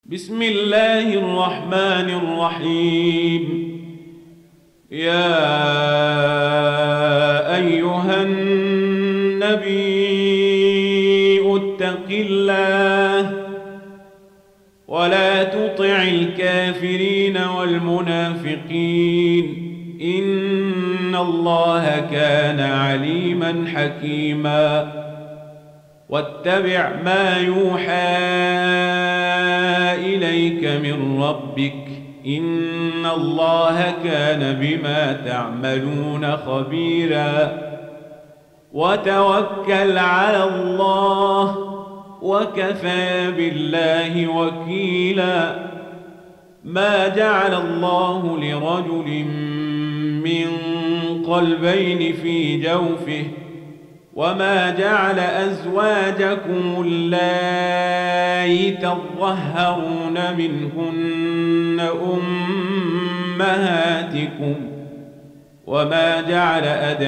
بسم الله الرحمن الرحيم. يا أيها النبي اتق الله ولا تطع الكافرين والمنافقين إن الله كان عليما حكيما. واتبع ما يوحى إليك من ربك إن الله كان بما تعملون خبيرا. وتوكل على الله وكفى بالله وكيلا. ما جعل الله لرجل من قلبين في جوفه وما جعل أزواجكم اللائي تظهرون منهن أمهاتكم وما جعل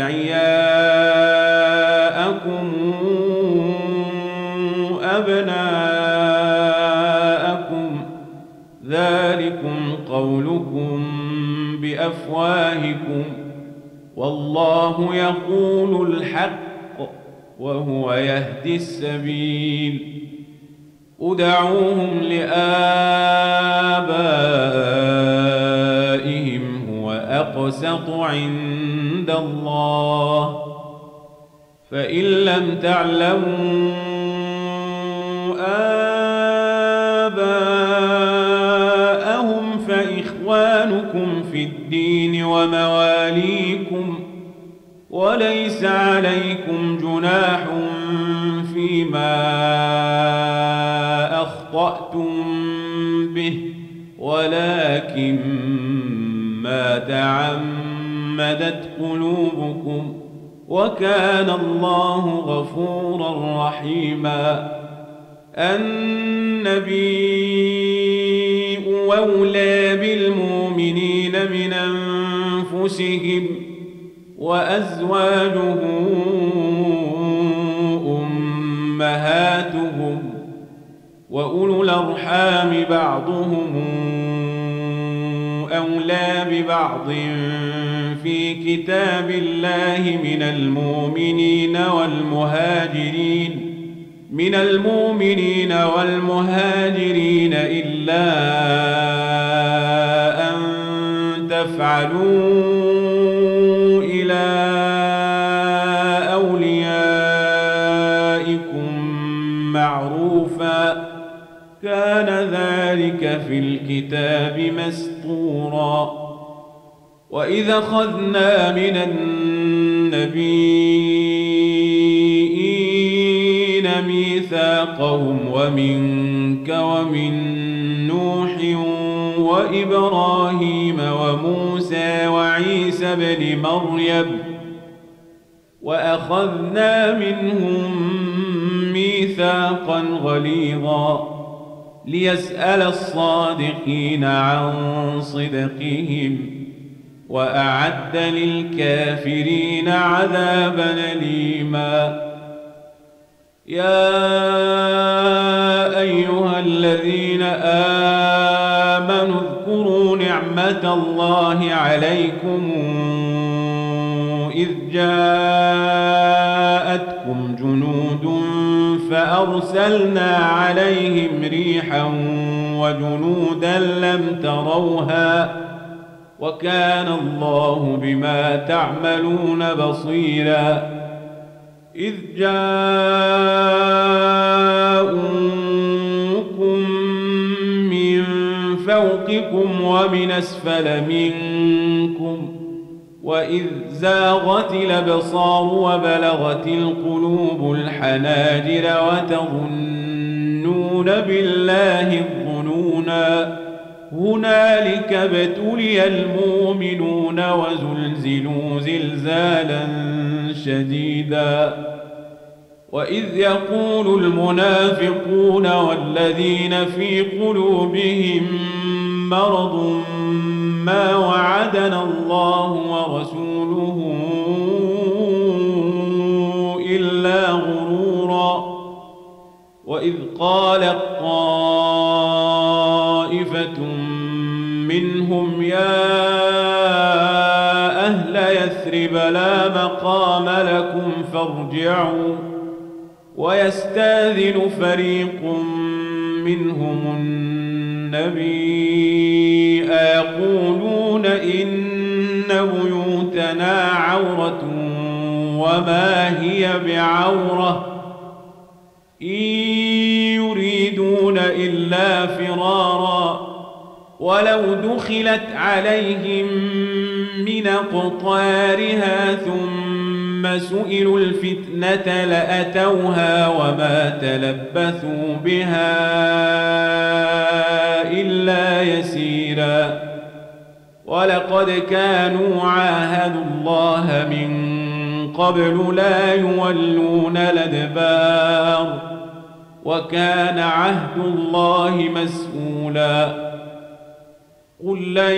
أدعياءكم أبناءكم ذلكم قولكم بأفواهكم والله يقول الحق وهو يهدي السبيل. ادعوهم لآبائهم هو أقسط عند الله فإن لم تعلموا آباءهم فإخوانكم في الدين ومواليكم وليس عليكم جناح فيما أخطأتم به ولكن ما تعمدت قلوبكم وكان الله غفورا رحيما. النبي أولى بالمؤمنين من أنفسهم وأزواجه أمهاتهم وأولو الأرحام بعضهم أولى ببعض في كتاب الله من المؤمنين والمهاجرين إلا أن تفعلوا إلى أوليائكم معروفا كان ذلك في الكتاب مسطورا. وإذا أخذنا من النبيين ميثاقهم ومنك ومن نوح وإبراهيم وموسى وعيسى بن مريم وأخذنا منهم ميثاقا غليظا ليسأل الصادقين عن صدقهم وأعد للكافرين عذابا أليما. يا أيها الذين آمنوا اذكروا نعمة الله عليكم إذ جاءتكم جنود فأرسلنا عليهم ريحا وجنودا لم تروها وكان الله بما تعملون بصيرا. إذ جاءوكم من فوقكم ومن أسفل منكم وإذ زاغت الأبصار وبلغت القلوب الحناجر وتظنون بالله الظنونا هنالك ابتلي المؤمنون وزلزلوا زلزالا شديدا. وإذ يقول المنافقون والذين في قلوبهم مرض ما وعدنا الله ورسوله إلا غرورا. وإذ قالت طائفة طائفة منهم يا أهل يثرب لا مقام لكم فارجعوا ويستاذن فريق منهم النبي يقولون إن بيوتنا عورة وما هي بعورة إن يريدون إلا فرارا ولو دخلت عليهم من أقطارها ثم سئلوا الفتنة لأتوها وما تلبثوا بها إلا يسيرا ولقد كانوا عاهدوا الله من قبل لا يولون الأدبار وكان عهد الله مسؤولا قل لن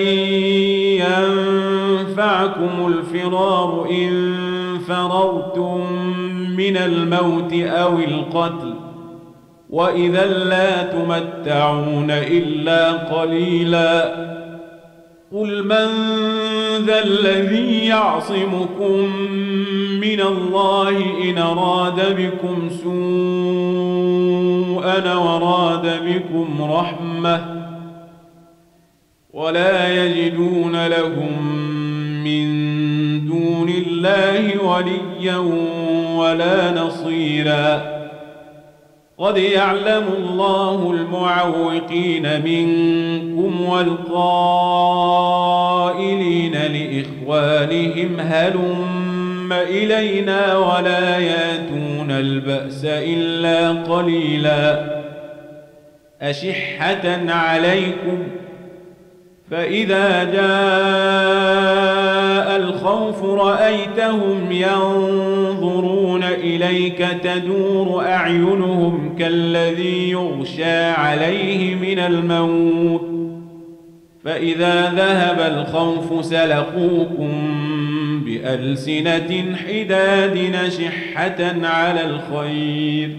ينفعكم الفرار إن فررتم من الموت أو القتل وإذا لا تمتعون إلا قليلا قل من ذا الذي يعصمكم من الله إن أراد بكم سوءا وراد بكم رحمة ولا يجدون لهم من دون الله وليا ولا نصيرا قد يعلم الله المعوقين منكم والقائلين لإخوانهم هلم إلينا ولا ياتون البأس إلا قليلا أشحة عليكم فإذا جاء الخوف رأيتهم ينظرون إليك تدور أعينهم كالذي يغشى عليه من الموت فإذا ذهب الخوف سلقوكم بألسنة حداد نشحة على الخير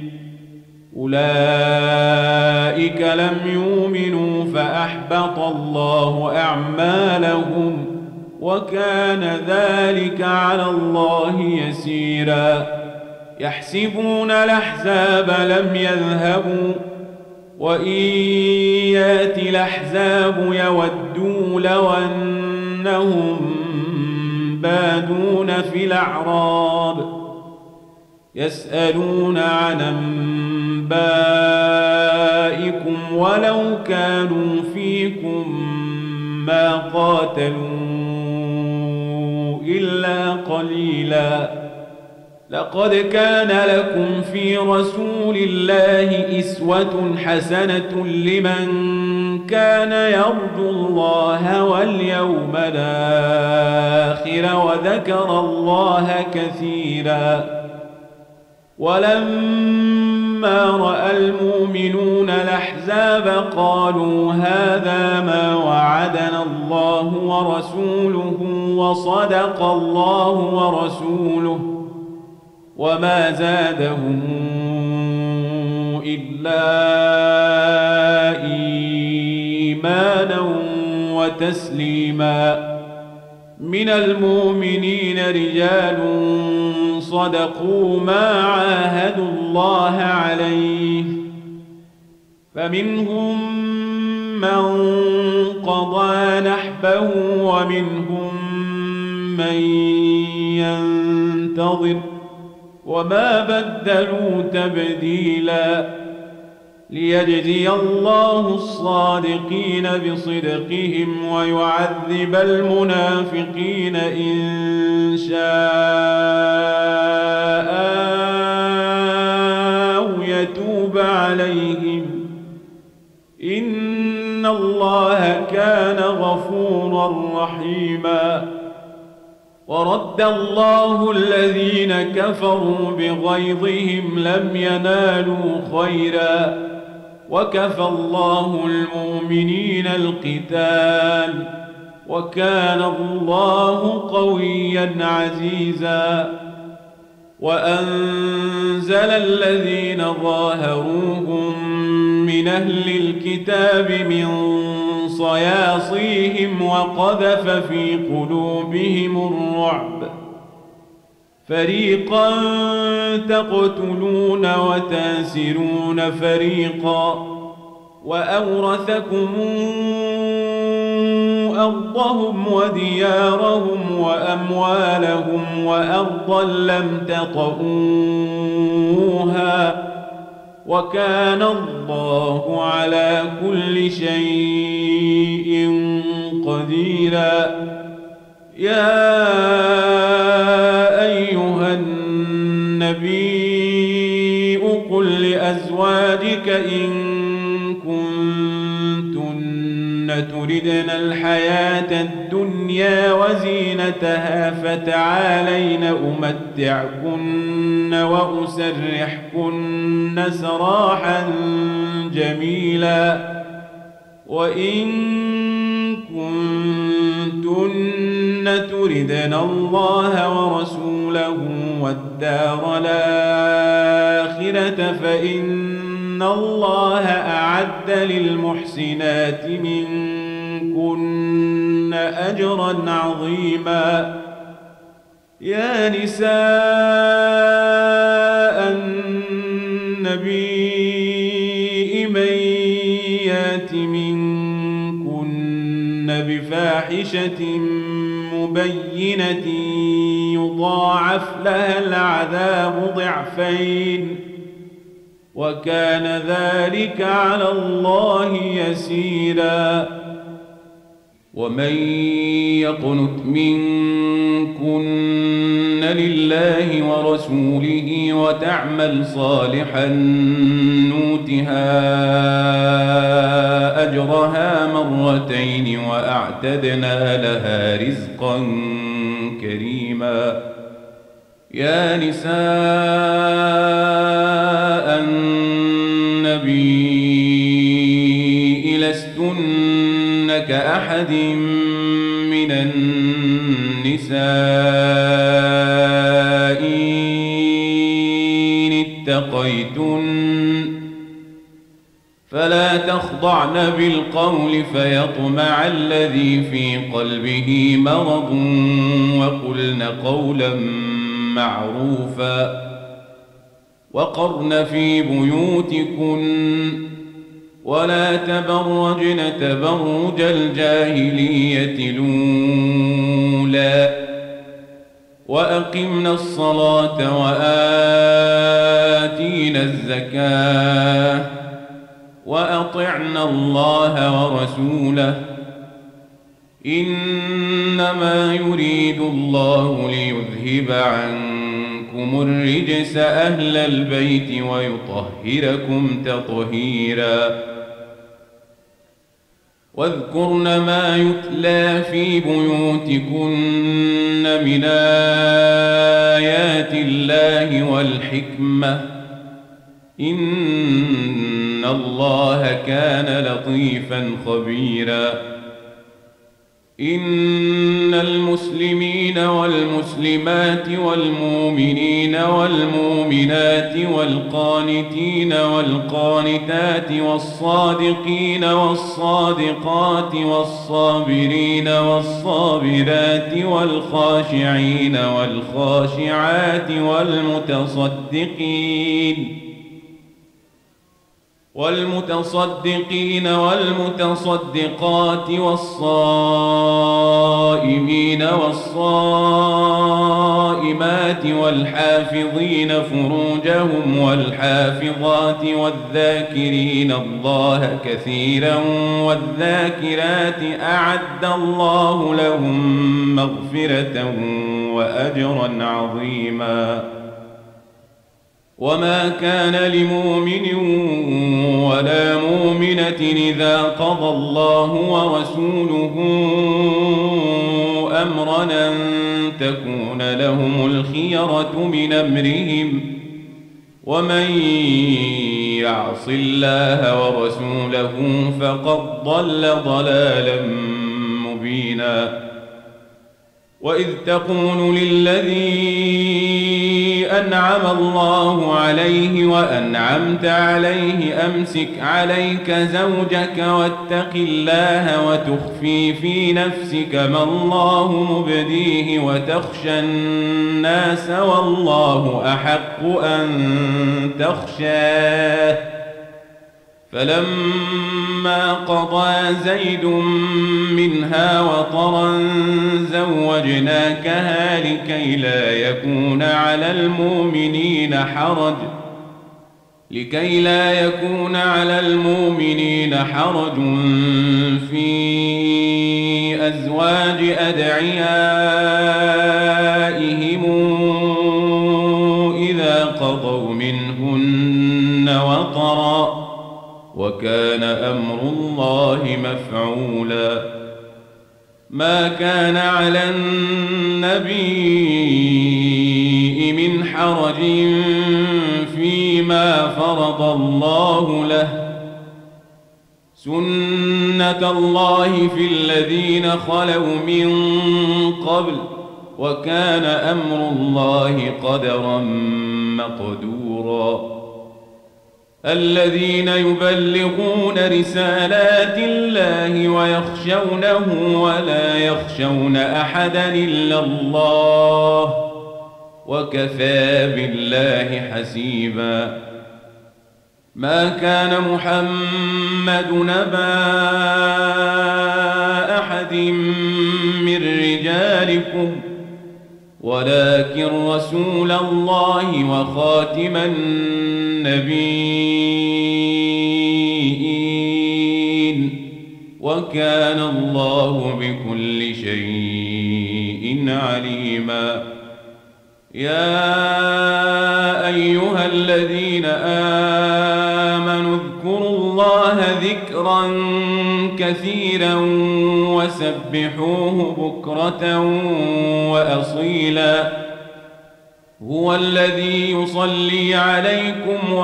أولئك لم يؤمنوا فأحبط الله أعمالهم وكان ذلك على الله يسيرا يحسبون الأحزاب لم يذهبوا وإن يأتي الأحزاب يودوا لو أنهم بادون في الأعراب يسألون عن أنبائكم ولو كانوا فيكم ما قاتلوا إلا قليلا لقد كان لكم في رسول الله أسوة حسنة لمن كان يرجو الله واليوم الآخر وذكر الله كثيرا ولما رأى المؤمنون الأحزاب قالوا هذا ما وعدنا الله ورسوله وصدق الله ورسوله وما زادهم إلا إيمانا وتسليما من المؤمنين رجال صدقوا ما عاهدوا الله عليه فمنهم من قضى نحبه ومنهم من ينتظر وما بدلوا تبديلا ليجزي الله الصادقين بصدقهم ويعذب المنافقين إن شاء أو يتوب عليهم إن الله كان غفورا رحيما ورد الله الذين كفروا بغيظهم لم ينالوا خيرا وكفى الله المؤمنين القتال وكان الله قويا عزيزا وأنزل الذين ظاهروهم من من أهل الكتاب من صياصيهم وقذف في قلوبهم الرعب فريقا تقتلون وتاسرون فريقا وأورثكم أرضهم وديارهم وأموالهم وأرضا لم تطئوها وكان الله على كل شيء قديرا يا أيها النبي قل لأزواجك إن كنتن تردن الحياة الدنيا وزينتها فتعالين أمتعكن وأسرحكن سراحا جميلا وإن كنتن تردن الله ورسوله والدار الآخرة فإن الله أعد للمحسنات منكن أجرا عظيما يا نساء النبي من يات منكن بفاحشة مبينة يضاعف لها العذاب ضعفين وكان ذلك على الله يسيرا ومن يقنت منكن لله ورسوله وتعمل صالحا نؤتها أجرها مرتين وأعتدنا لها رزقا كريما يا نساء النبي لستن كأحد من النساء إن اتقيتن فلا تخضعن بالقول فيطمع الذي في قلبه مرض وقلن قولا معروفا وقرن في بيوتكن ولا تبرجن تبرج الجاهلية الأولى وأقمنا الصلاة وآتينا الزكاة وأطعنا الله ورسوله إنما يريد الله ليذهب عنكم الرجس أهل البيت ويطهركم تطهيرا واذكرن ما يتلى في بيوتكن من آيات الله والحكمة إن الله كان لطيفا خبيرا إن المسلمين والمسلمات والمؤمنين والمؤمنات والقانتين والقانتات والصادقين والصادقات والصابرين والصابرات والخاشعين والخاشعات والمتصدقين والمتصدقات والصائمين والصائمات والحافظين فروجهم والحافظات والذاكرين الله كثيرا والذاكرات أعد الله لهم مغفرة وأجرا عظيما وما كان لمؤمن ولا مؤمنة إذا قضى الله ورسوله أمرا أن تكون لهم الخيرة من أمرهم ومن يعص الله ورسوله فقد ضل ضلالا مبينا وإذ تقول للذي أنعم الله عليه وأنعمت عليه أمسك عليك زوجك واتق الله وتخفي في نفسك ما الله مبديه وتخشى الناس والله أحق أن تخشاه فلما قضى زيد منها وطرا زوجناكها لكي لا يكون على المؤمنين حرج في أزواج أدعيائهم إذا قضوا منهن وطرا وكان أمر الله مفعولا ما كان على النبي من حرج فيما فرض الله له سنة الله في الذين خلوا من قبل وكان أمر الله قدرا مقدورا الذين يبلغون رسالات الله ويخشونه ولا يخشون أحدا إلا الله وكفى بالله حسيبا ما كان محمد نبا أحد من رجالكم ولكن رسول الله وخاتم النبيين وكان الله بكل شيء عليما يا أيها الذين آمنوا اذكروا الله ذكرا كثيرا وسبحوه بكرة وأصيلا هو الذي يصلي عليكم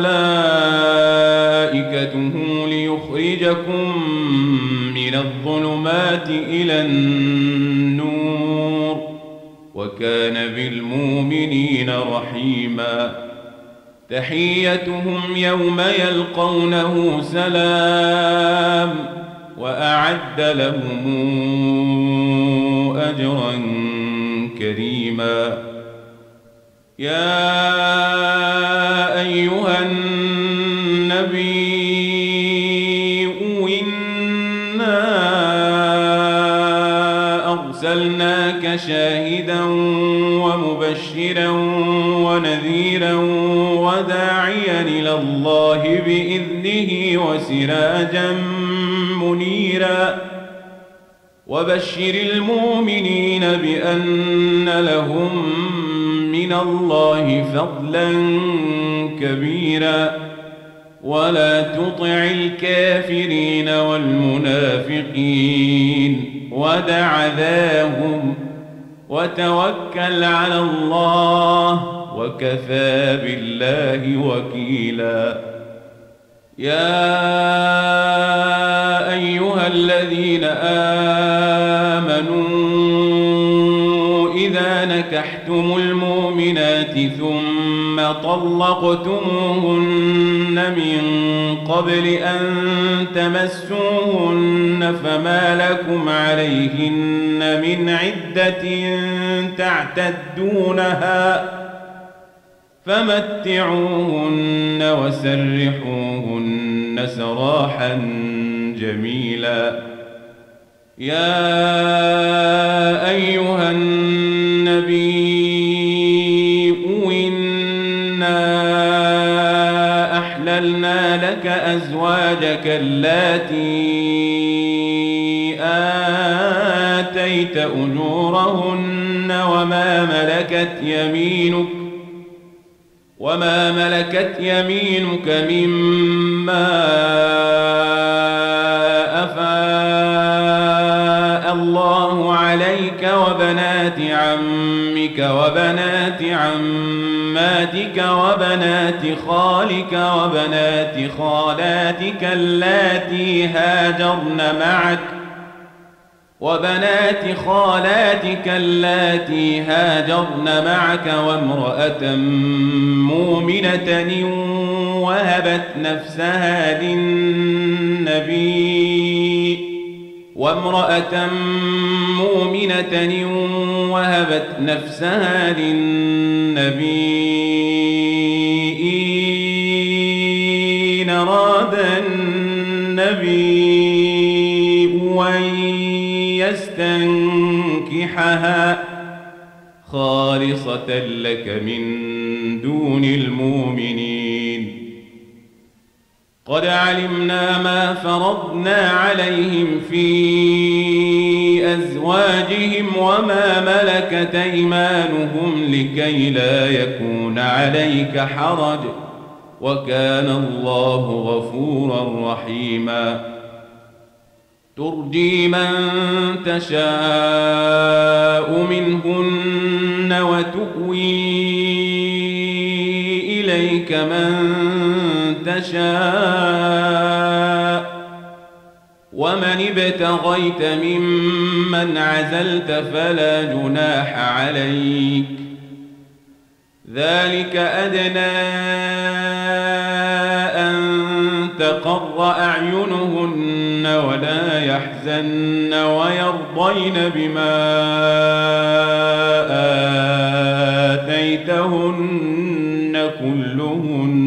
وملائكته ليخرجكم من الظلمات إلى النور وكان بالمؤمنين رحيما تحيتهم يوم يلقونه سلام وأعد لهم أجرا كريما يا أيها النبي إنا أرسلناك شاهدا ومبشرا ونذيرا وداعيا إلى الله بإذنه وسراجا منيرا وبشر المؤمنين بأن لهم من الله فضلا كبيرا ولا تطع الكافرين والمنافقين ودع ذاهم وتوكل على الله وكفى بالله وكيلا يا أيها الذين آمنوا إذا نكحتم المؤمنات ثم طلقتموهن من قبل أن تمسوهن فما لكم عليهن من عدة تعتدونها فمتعوهن وسرحوهن سراحا جميلا يا أيها النبي إنا أحللنا لك أزواجك اللاتي آتيت أجورهن وما ملكت يمينك مما أفاء الله عليك وبنات عمك وبنات عماتك وبنات خالك وبنات خالاتك اللاتي هاجرن معك وبنات خالاتك اللاتي هاجرن معك وامرأة مؤمنة وهبت نفسها للنبي إن أراد النبي أن يستنكحها خالصة لك من دون المؤمنين. قد علمنا ما فرضنا عليهم في أزواجهم وما ملكت أيمانهم لكي لا يكون عليك حرج وكان الله غفورا رحيما. ترجي من تشاء منهن وتؤوي إليك من تشاء ومن ابتغيت ممن عزلت فلا جناح عليك ذلك أدنى أن تقر أعينهن ولا يحزن ويرضين بما آتيتهن كلهن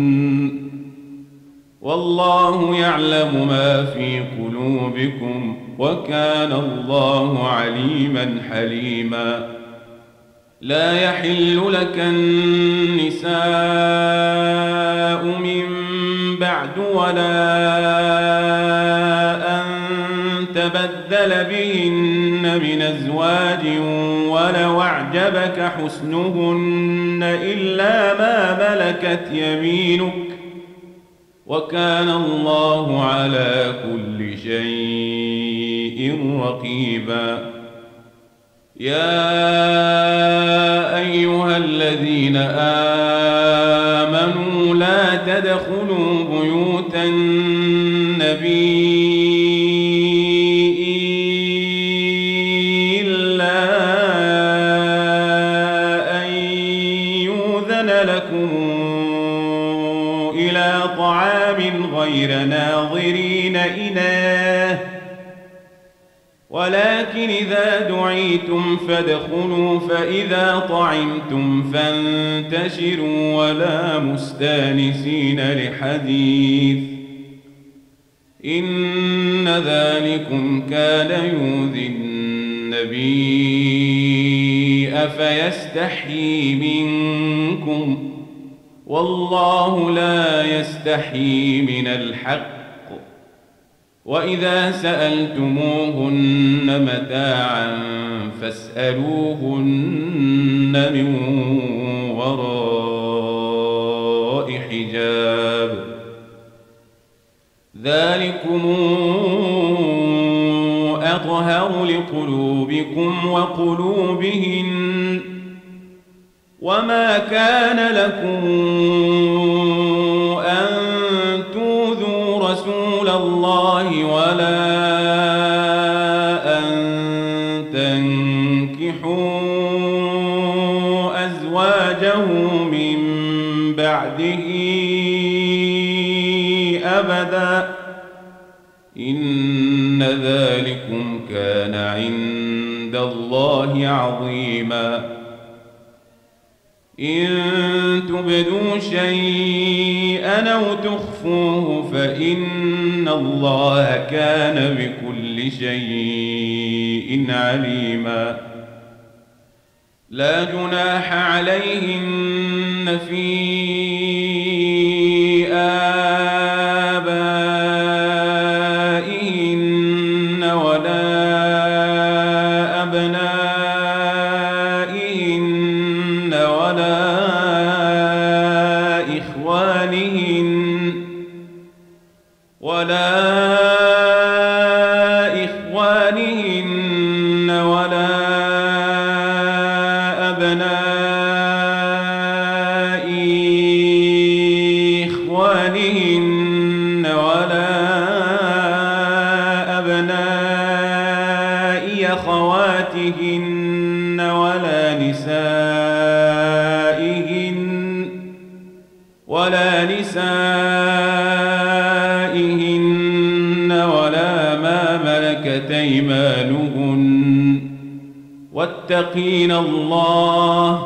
والله يعلم ما في قلوبكم وكان الله عليما حليما. لا يحل لك النساء من بعد ولا أن تبدل بهن من أزواج ولو أعجبك حسنهن إلا ما ملكت يمينك وكان الله على كل شيء رقيبا. يا أيها الذين آمنوا لا تدخلوا بيوت النبي إلا أن يؤذن لكم إلى طعام غير ناظرين إناه ولكن إذا دعيتم فادخلوا فإذا طعمتم فانتشروا ولا مستانسين لحديث إن ذلكم كان يؤذي النبي أفيستحيي منكم والله لا يستحيي من الحق. وإذا سألتموهن متاعا فاسألوهن من وراء حجاب ذلكم أطهر لقلوبكم وقلوبهن وما كان لكم أن تؤذوا رسول الله ولا أن تنكحوا أزواجه من بعده أبدا إن ذلكم كان عند الله عظيما. إن تبدوا شيئا أو تخفوه فإن الله كان بكل شيء عليما. لا جناح عليهن في آبائهن ولا أبنائهن ولا إخوانهن ولا أبناء إخوانهن ولا أبناء أخواتهن ولا نسائهن ولا ما ملكت أيمانهن واتقين الله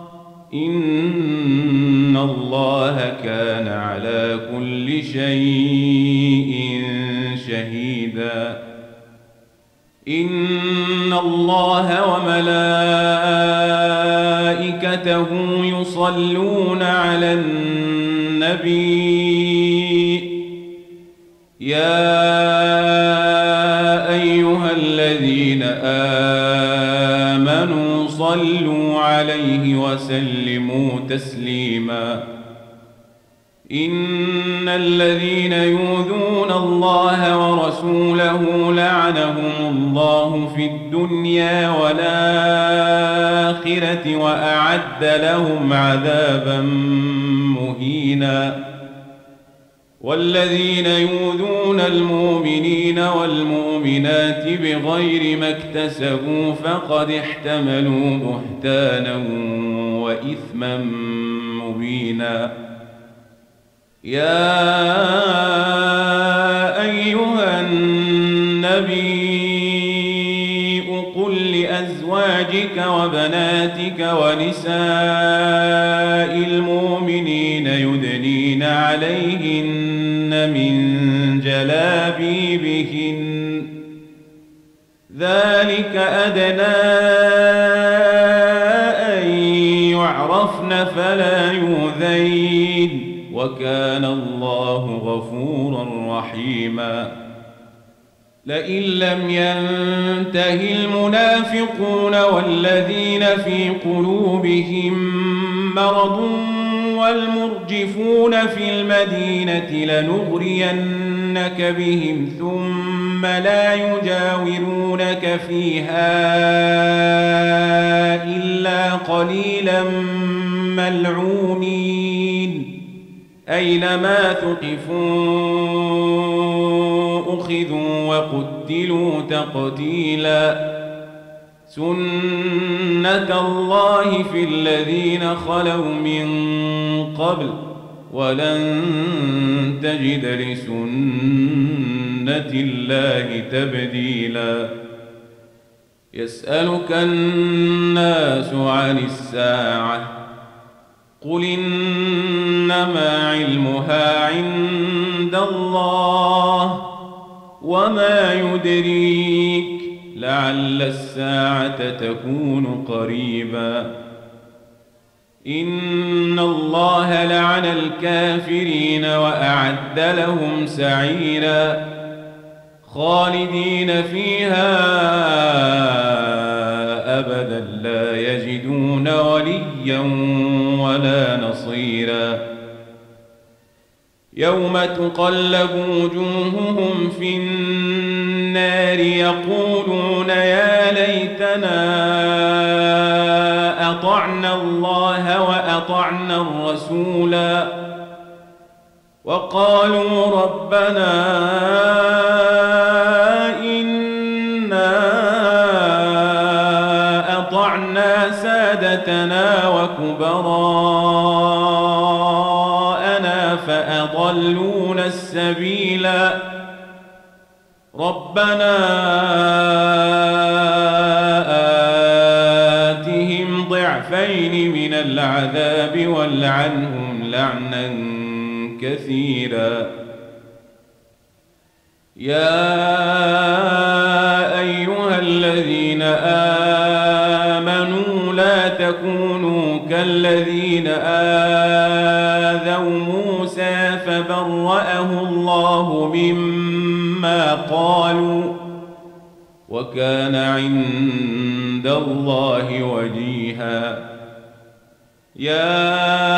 إن الله كان على كل شيء شهيدا إن الله وملائكته يصلون على النبي يا أيها الذين آمنوا صلوا عليه وسلموا تسليما إن الذين يؤذون الله ورسوله لعنهم الله في الدنيا والآخرة وأعد لهم عذابا مهينا والذين يؤذون المؤمنين والمؤمنات بغير ما اكتسبوا فقد احتملوا بهتانا وإثما مبينا يا أيها النبي قل لأزواجك وبناتك ونساء المؤمنين يدنين عليهن من جلابيبهن ذلك أدنى أن يعرفن فلا يؤذين وكان الله غفورا رحيما لئن لم ينته المنافقون والذين في قلوبهم مرض والمرجفون في المدينة لنغرينك بهم ثم لا يجاورونك فيها إلا قليلا ملعونين أينما ثقفوا أخذوا وقتلوا تقتيلا سنة الله في الذين خلوا من قبل ولن تجد لسنة الله تبديلا يسألك الناس عن الساعة قل إنما علمها عند الله وما يدريك لعل الساعة تكون قريبا إن الله لعن الكافرين وأعد لهم سعيرا خالدين فيها أبدا لا يجدون وليا ولا نصيرا يوم تقلب وجوههم في النار يقولون يا ليتنا أطعنا الله وأطعنا الرسولا وقالوا ربنا إنا أطعنا سادتنا وكبراءنا فأضلونا السبيلا ربنا آتهم ضعفين من العذاب والعنهم لعنا كثيرا يا أيها الذين آمنوا لا تكونوا كالذين آذوا موسى فبرأه الله مما قالوا وكان عند الله وجيها يا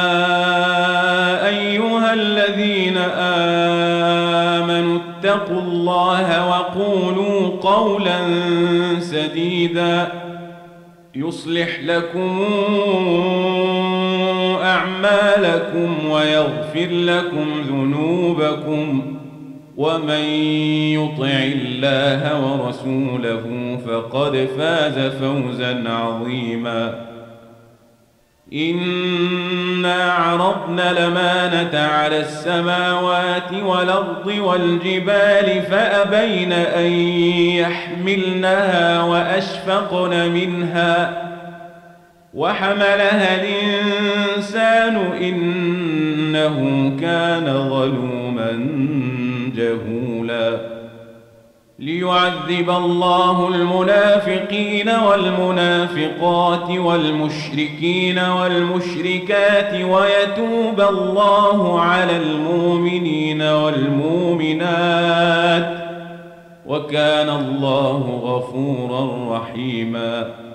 أيها الذين آمنوا اتقوا الله وقولوا قولا سديدا يصلح لكم أعمالكم ويغفر لكم ذنوبكم ومن يطع الله ورسوله فقد فاز فوزا عظيما. إنا عرضنا الأمانة على السماوات والأرض والجبال فأبين أن يحملنها وأشفقن منها وحملها الإنسان إنه كان ظلوما جهولا. ليعذب الله المنافقين والمنافقات والمشركين والمشركات ويتوب الله على المؤمنين والمؤمنات وكان الله غفورا رحيما.